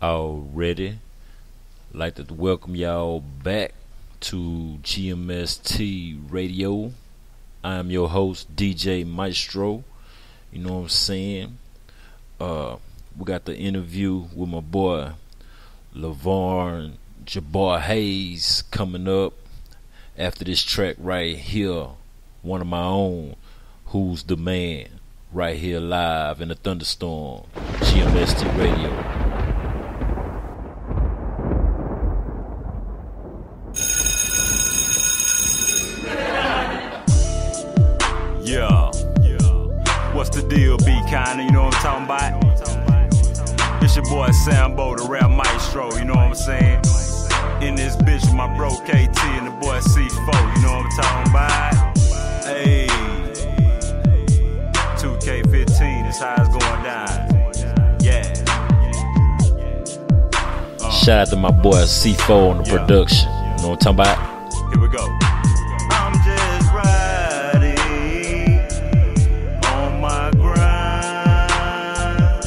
Already like to welcome y'all back to GMST Radio. I am your host, DJ Maestro. You know what I'm saying? We got the interview with my boy LaVon Jabbar Hayes coming up after this track right here. One of my own, Who's the Man? Right here live in the thunderstorm. GMST Radio. Yeah. What's the deal, B kinda, you know what I'm talking about? It's your boy Sambo, the rap maestro, you know what I'm saying? In this bitch with my bro KT and the boy C4, you know what I'm talking about? Hey, 2K15 is how it's going down. Yeah. Shout out to my boy C4 on the production. You know what I'm talking about? Here we go. I'm just riding on my grind.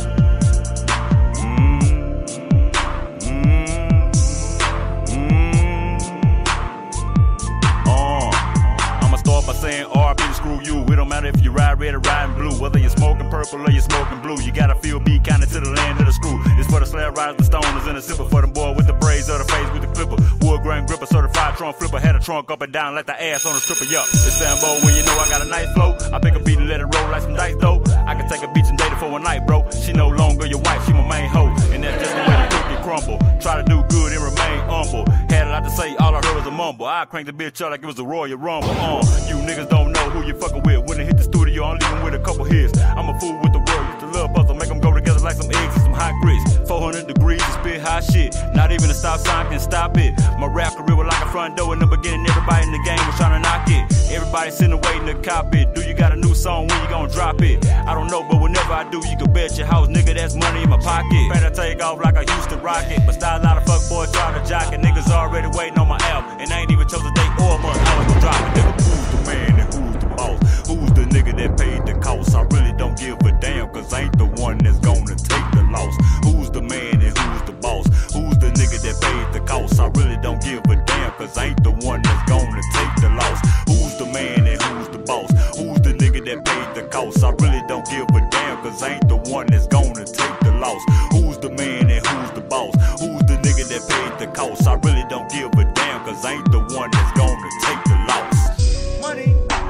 I'ma start by saying RP to screw you. It don't matter if you ride red or riding blue. Whether you're smoking purple or you're smoking blue, you gotta feel B kinda to the land of the screw. It's for the slab riders, the stoners, and the sipper. For them boy with the braids or the face with the clipper. Wood grain gripper, certified trunk flipper. Had a trunk up and down like the ass on a stripper. Yup, it's Sambo when you know I got a nice flow. I pick a beat and let it roll like some dice though. I can take a beach and date her for one night, bro. She no longer your wife, she my main hoe. And that's just the way the cookie crumble. Try to do good and remain humble. Had a lot to say, all I heard was a mumble. I cranked the bitch up like it was a Royal Rumble. You niggas don't know who you fucking with. When they hit the studio, I'm leaving with a couple hits. I'm a fool with the word, with the love puzzle. Make them go together like some eggs and some hot grits. 400 degrees to spit hot shit. Not even a stop sign can stop it. My rap career was like a front door in the beginning. Everybody in the game was trying to knock it. Everybody sitting waiting to cop it. Do you got a new song? When you gonna drop it? I don't know, but whenever I do, you can bet your house, nigga, that's money in my pocket. Better take off like a Houston Rocket. But style a lot of fuck boys trying to jock it. Niggas already waiting on my album. And I ain't even chose a date or a month. I was gonna drop it. Nigga, who's the man and who's the boss? Who's the nigga that paid the cost? I really don't give a damn, cause I ain't the one that's gonna take the loss. Who's the man and who's the boss? Who's the nigga that paid the cost? I really don't give a damn, cause I ain't the one that's gonna take the loss. Who's the man and who's the boss? Who's the nigga that paid the cost? I really don't give a damn, cause I ain't the one that's gonna take the loss. Who's the man and who's the boss? Who's the nigga that paid the cost? I really don't give a damn, cause I ain't the one that's gonna take the loss. Money.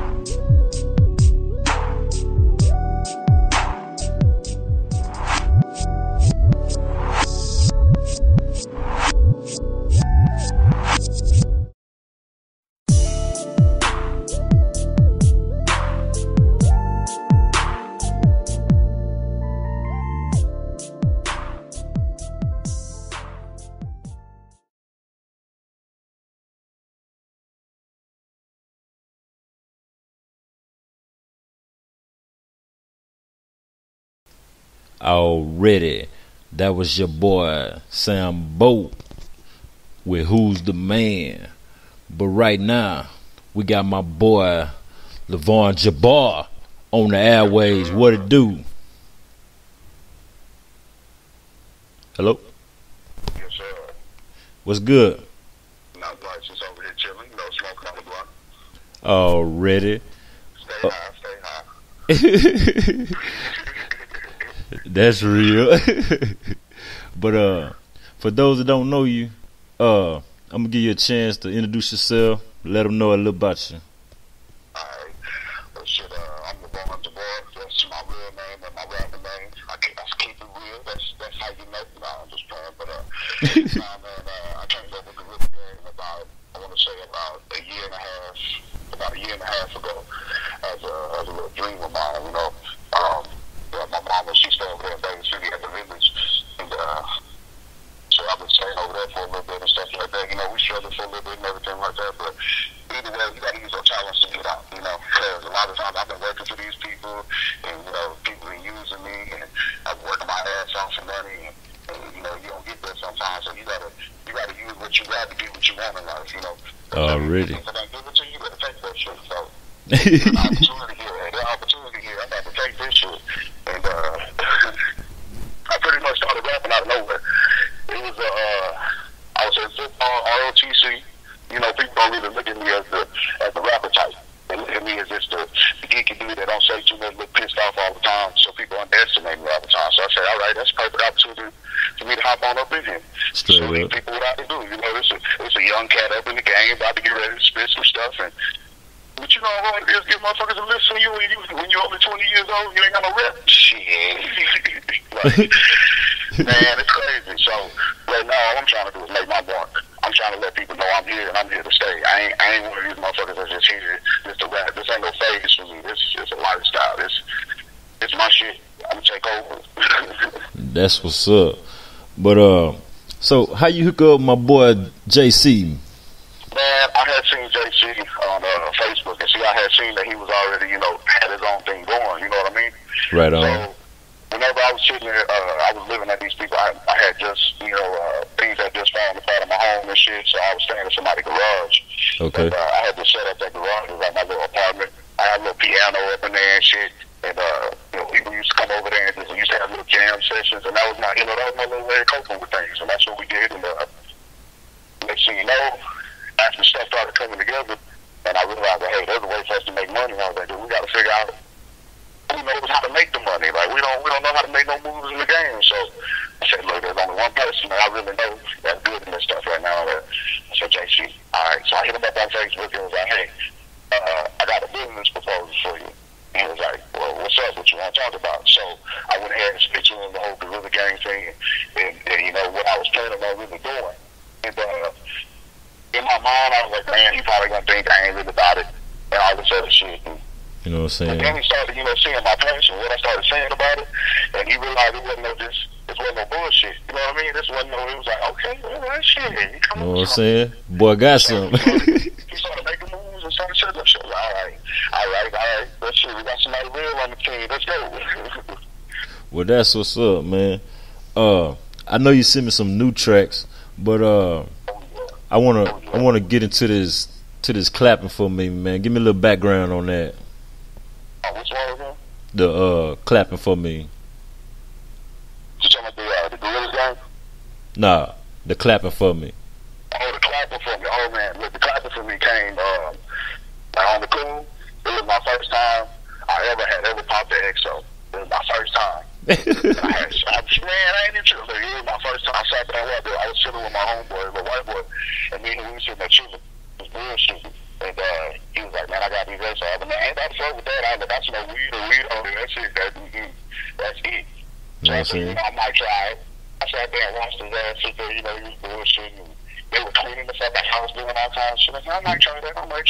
Already, that was your boy Sambo with Who's the Man. But right now, we got my boy LaVon Jabbar on the airways. What it do? Hello? Yes, sir. What's good? Not much. Just over here chilling. No smoking on the blunt. Already. Stay high, stay high. That's real. But for those that don't know you, I'm gonna give you a chance to introduce yourself, let them know a little about you. Alright. Well, shit, I'm LaVon Jabbar. That's my real name and my rapper name. I keep it real. That's how you know. No, I'm just playing. But, nah, man, I came up with the rhythm game about, I want to say about a year and a half ago as a little dream of mine, you know. My mama, she stayed over there in Vegas City at the village, and so I've been staying over there for a little bit and stuff like that. You know, we struggled for a little bit and everything like that, but either way, you gotta use your talents to get out, you know, because a lot of times I've been working for these people, and, you know, people are using me, and I'm working my ass off for money, and you know, you don't get there sometimes, so you gotta use what you got to get what you want in life, you know. Already. If I don't give it to you, you better take that shit, so. There's an opportunity here, I'm about to take this shit. And I pretty much started rapping out of nowhere. too much, look pissed off all the time, so people underestimate me all the time. So I said, all right, that's a perfect opportunity for me to hop on up in here. Straight so up. people what I can do. You know, it's a young cat up in the game, about to get ready to spit some stuff. But you know, all it is give motherfuckers to listen to you when you're only 20 years old, you ain't got no rep. Shit. Like, man, it's crazy. So right now, all I'm trying to do is make my mark. I'm trying to let people know I'm here and I'm here to stay. I ain't one of these motherfuckers that's just here just to rap. This ain't no phase for me. It's a lifestyle. It's my shit. I'm gonna take over. That's what's up. But so how you hook up with my boy JC? Man, I had seen JC on Facebook, and I had seen that he was already, you know, had his own thing going. You know what I mean? Right on. So whenever I was sitting there, I was living at these people. I had just, you know, things that just fallen apart in my home and shit. So I was staying in somebody's garage. Okay. And, I had to set up that garage. It was like my little apartment. I had a little piano up in there and shit. And you know, people used to come over there and just used to have little jam sessions. And that was my, you know, that was my little way of coping with things. And that's what we did. And next thing you know, after stuff started coming together, and I realized that, hey, there's a way for us to make money. And I was like, dude, we got to figure out who knows how to make the money. Like, we don't know how to make no moves in the game. So I said, look, there's only one person that I really know that's good in this stuff right now. I said, JC. All right. So I hit him up on Facebook and was like, hey, I got a business proposal for you. And he was like, well, what's up? What you want to talk about? So I went ahead and spit you in the whole Gorilla Gang thing and you know, what I was planning on really doing. And in my mind, I was like, man, he probably going to think I ain't really about it and all this other shit. You know what I'm saying? And then he started, you know, seeing my passion, what I started saying about it, and he realized it wasn't no this wasn't no bullshit. You know what I mean? This wasn't no, it was like, okay, all right, shit. You know what I'm saying? Boy, got something. He started making moves and started setting up shit. All right. Let's see, we got somebody real on the team. Let's go. Well, that's what's up, man. I know you sent me some new tracks, but I wanna get into this clapping for me, man. Give me a little background on that. Which one was it? The clapping for me. You talking about the Gorilla Gang? Nah, the clapping for me. Oh, the clapping for me. Oh man, look, the clapping for me came on the cool. It was my first time I ever popped the EXO. It was my first time. I ain't into it. It was my first time. I sat there and I was chilling with my homeboy, the white boy, and me and him, we were sitting there chilling. It was bullshit. And he was like, man, I got these EXO. I was like, man, ain't that fuck with that? I was like, that's no weed on it. That's it. That's it. So I said, you know, I might try it. I sat there and watched his ass sit there, you know, he was bullshitting. And they were cleaning the fucking house, doing all kinds of shit. I said, I might try that.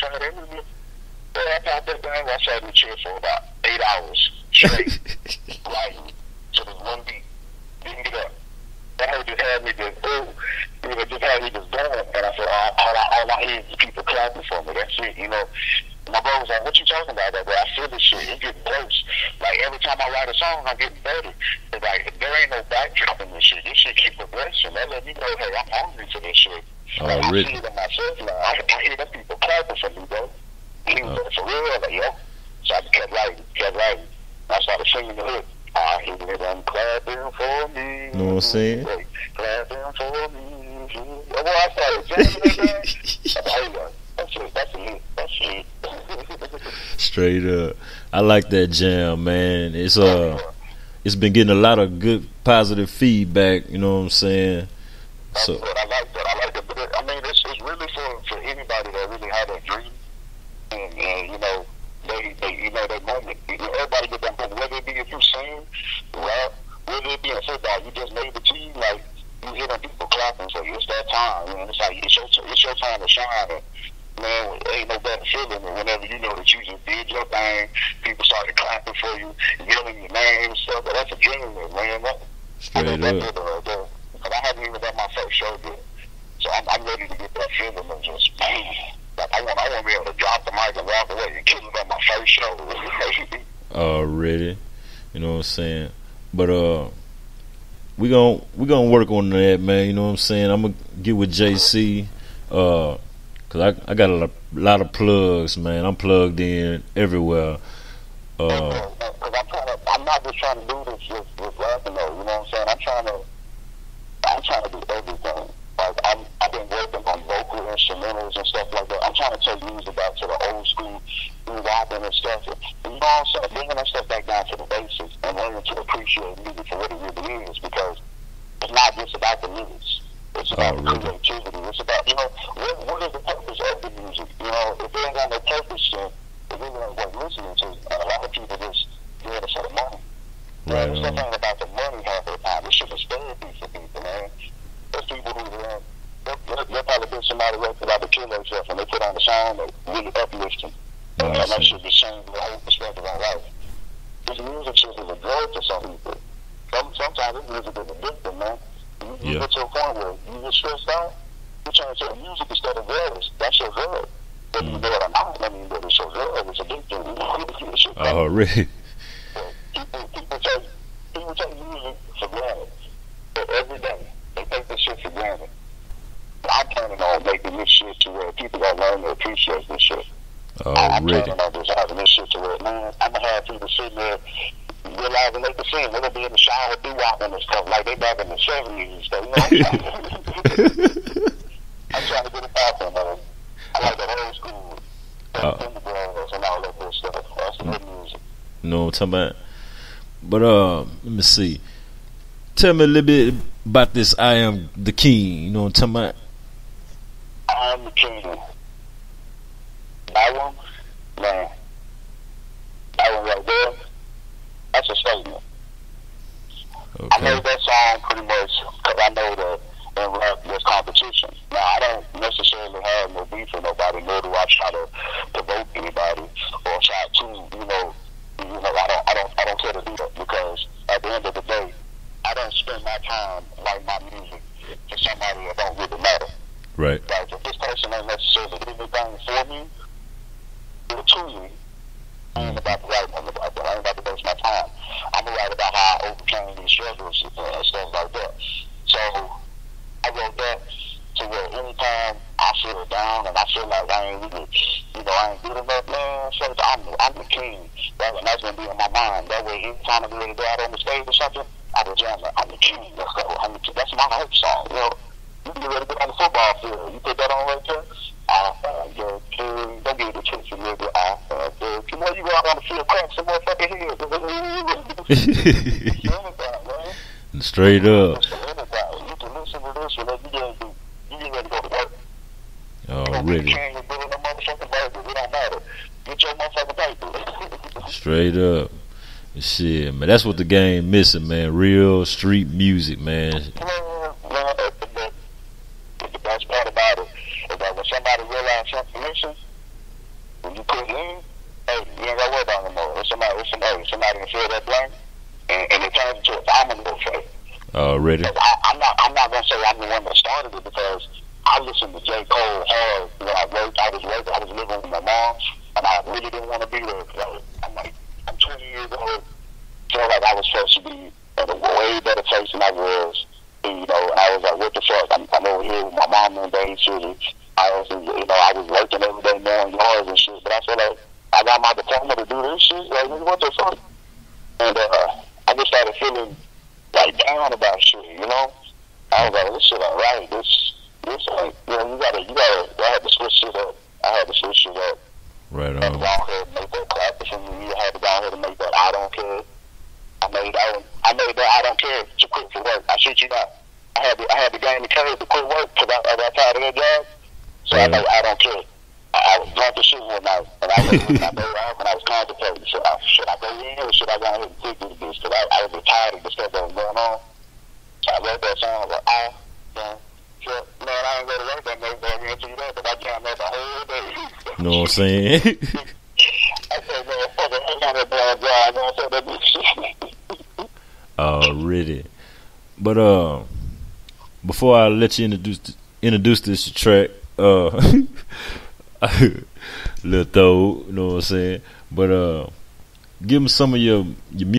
So I popped that thing. I sat in the chair for about 8 hours straight. Writing. So there's one beat. Didn't get up. That heard just had me just, just had me just going. And I said, all I hear is people clapping for me. That's it, you know. My bro was like, what you talking about, bro? I feel this shit. It's getting close. Like, every time I write a song, I'm getting better. It's like, there ain't no backdrop in this shit. This shit keep progressing. That let me know, hey, I'm hungry for this shit. Like, I see it in myself now. I hear them people clapping for me, bro. And he was like, for real? Like, yo. So I kept writing. I started singing the hook. I hear them clapping for me. Know what I'm saying? Clapping for me. Well, I started jamming that. That's it. Straight up. I like that jam, man. It's been getting a lot of good positive feedback, you know what I'm saying? So I like that. But I mean, it's really for anybody that really had a dream, and you know, they you know, that moment. You know, everybody get that moment. Whether it be if you sing, rap, whether it be in football, you just made the team. Like, you hear them people clapping, so it's that time, man. It's like it's your time to shine. And, man, ain't no better feeling than whenever you know that you just did your thing, people started clapping for you, yelling your name and stuff. But that's a dream, man. Straight up. But I haven't even done my first show yet, so I'm ready to get that feeling of just, man, like I want to be able to drop the mic and walk away and kill it on my first show. Already, you know what I'm saying? But we gonna work on that, man. You know what I'm saying? I'm gonna get with JC. Cause I got a lot of plugs, man. I'm plugged in everywhere. Cause I'm not just trying to do this with rapping though. You know what I'm saying? I'm trying to do everything. Like I've been working on vocals. lyrical instrumentals and stuff like that. I'm trying to take music back to the old school, rapping and stuff. And you know what I'm saying? Bringing that stuff back down to the basics and learning to appreciate music for what it really is, because it's not just about the lyrics. It's about creativity. It's about, you know, what is the purpose of the music? You know, if it ain't got no purpose, then it really ain't worth listening to. And a lot of people just do it for the money. Right. It's not about the money half the time. It should be therapy for people, man. There's people who they'll probably get somebody right about to kill themselves, and they put on the song that really uplifts them. And that should be changed the whole perspective on life. This music just is a drug to some people. Sometimes this music is addictive, man. You get to a point where you get stressed out, you turn to music instead of drugs. That's your drug. Whether you do it or not, I mean, but it's your drug. It's addictive. Oh, really? People take music for granted. But every day, they take this shit for granted. I'm planning on making this shit to where people gonna learn to appreciate this shit. I'm planning on just having this shit to where, man, I'm gonna have people sitting there realizing they can sing. They're gonna be in the shower doo-wopping and stuff like they back in the 70s and stuff. You know, I'm trying to get it out there, man. I like the old school. And all that good stuff. That's the good music. You know what I'm talking about? But let me see. Tell me a little bit about this I Am the King. You know what I'm talking about? I Am the King. That one, man. That one right there. That's a statement. Okay. I made that song pretty much because I know that in rap there's competition. Now I don't necessarily have no beef with nobody, nor do I try to provoke anybody or try to, I don't care to do that, because at the end of the day, I don't spend my time like my music for somebody that don't really matter. Right. Like if this person ain't necessarily do anything for me or to me, I ain't about to write on about that. I ain't about to waste my time. I'm gonna write about how I overcame these struggles and stuff like that. So I wrote that to where anytime I feel down and I feel like I ain't really, I ain't good enough, man, so I'm the king. And that's gonna be in my mind. That way, anytime I'm ready to go out on the stage or something, I will jam it. I'm the king. Let's go. That's my hype song. You know, you can get ready to get on the football field. You put that on right there. Your king. Don't get it twisted, nigga. You know, you go out on the field, crack some motherfucking heads. Straight up. You can listen to this and you get ready to go to work. Oh, really? You can't build no motherfucking burger. It don't matter. Get your motherfucking paper. Straight up. Shit, man. That's what the game missing, man. Real street music, man. The best part about it is that when somebody realizes information, when you put it in, hey, you ain't got to worry about it no more. Somebody can fill that blank, and it turns into a domino effect. Already. I'm not gonna say I'm the one that started it, because I listened to J. Cole hard when I worked. I was living with my mom, and I really didn't want to be there. I'm 20 years old. Feel like I was supposed to be at a way better place than I was. And I was like, what the fuck? I'm over here with my mom in Bay City. I was working every day mowing yards and shit. But I feel like I got my diploma to do this shit. Like, what the fuck? And I just started feeling like down about shit. I was like, this shit ain't right. This ain't. I had to switch shit up. Right on. I had to go ahead and make that clap for me. I had to go ahead and make that I don't care. I made that I don't care to quit for work. I shit you not. I had to gain the courage to quit work because I got tired of that job. So I made I don't care. I was drunk as shit one night, and I was contemplating, should I go in or should I go ahead and quit this bitch? Because I was tired of the stuff that was going on. So I wrote that song. I was like, man, I ain't ready to work that next day. I can tell you that, but I jammed that the whole day. You know what I'm saying? I said, man, fuck it, I ain't got that damn job. I know I said that bitch. Already. But before I let you introduce this track, little throw, you know what I'm saying? But give them some of your music.